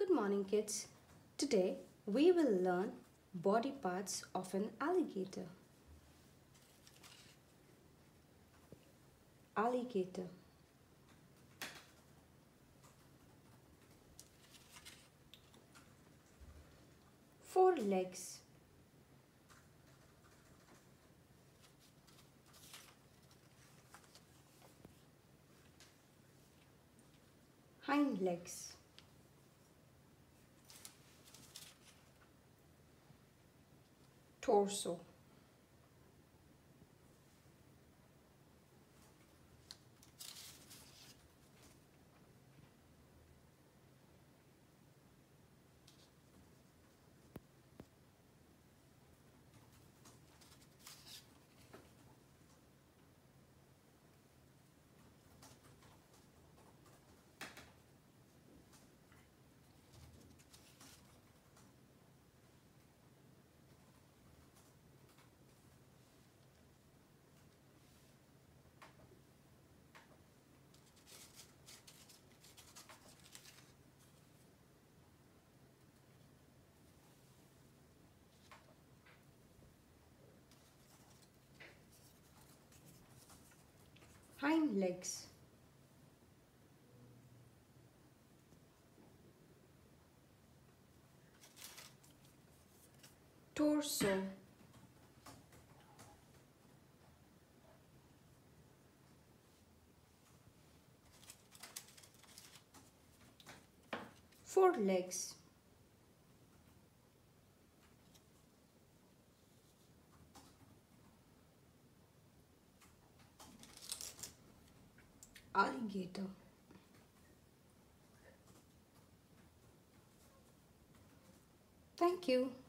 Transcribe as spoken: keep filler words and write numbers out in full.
Good morning, kids. Today we will learn body parts of an alligator. Alligator. Four legs. Hind legs. Torso. Hind legs. Torso. Four legs. Alligator. Thank you.